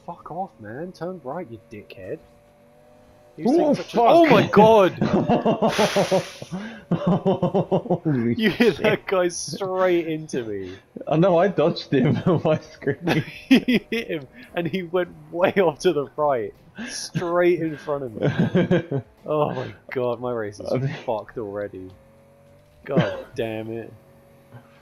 fuck off, man. Turn right, you dickhead. Oh, fuck. Oh my god! Holy You hit shit. that guy straight into me. I know, I dodged him on my screen. You hit him, and he went way off to the right, straight in front of me. Oh my god, my race is fucked already. God damn it.